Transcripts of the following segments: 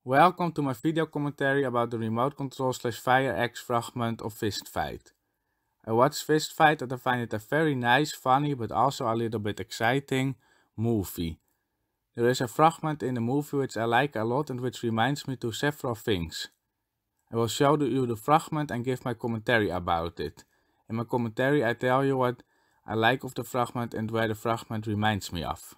Welcome to my video commentary about the remote control / fire axe fragment of Fist Fight. I watched Fist Fight and I find it a very nice, funny, but also a little bit exciting movie. There is a fragment in the movie which I like a lot and which reminds me to several things. I will show you the fragment and give my commentary about it. In my commentary I tell you what I like of the fragment and where the fragment reminds me of.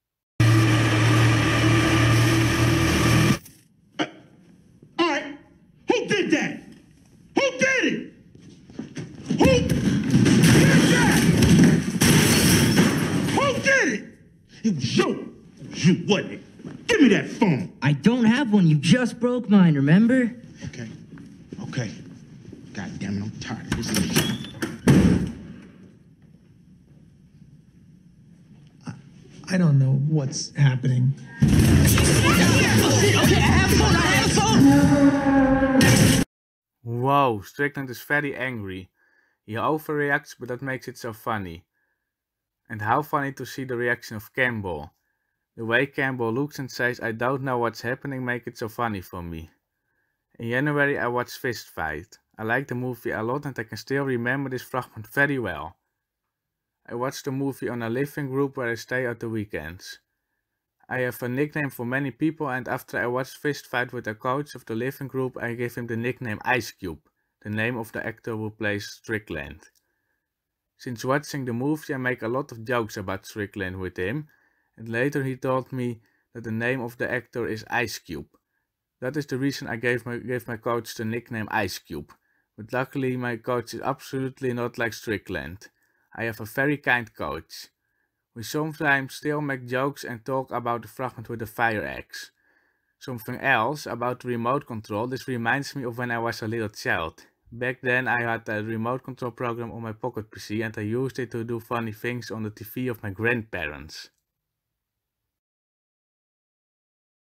Alright, who did that? Who did it? Who did that? Who did it? It was you. It was you, wasn't it? Give me that phone. I don't have one. You just broke mine, remember? Okay. God damn it, I'm tired of this shit. I don't know what's happening. Wow, Strickland is very angry. He overreacts, but that makes it so funny. And how funny to see the reaction of Campbell. The way Campbell looks and says I don't know what's happening make it so funny for me. In January I watched Fist Fight. I like the movie a lot and I can still remember this fragment very well. I watched the movie on a living group where I stay at the weekends. I have a nickname for many people and after I watched Fist Fight with a coach of the living group I gave him the nickname Ice Cube, the name of the actor who plays Strickland. Since watching the movie I make a lot of jokes about Strickland with him, and later he told me that the name of the actor is Ice Cube. That is the reason I gave my coach the nickname Ice Cube, but luckily my coach is absolutely not like Strickland. I have a very kind coach. We sometimes still make jokes and talk about the fragment with the fire axe. Something else about the remote control, this reminds me of when I was a little child. Back then I had a remote control program on my pocket PC and I used it to do funny things on the TV of my grandparents.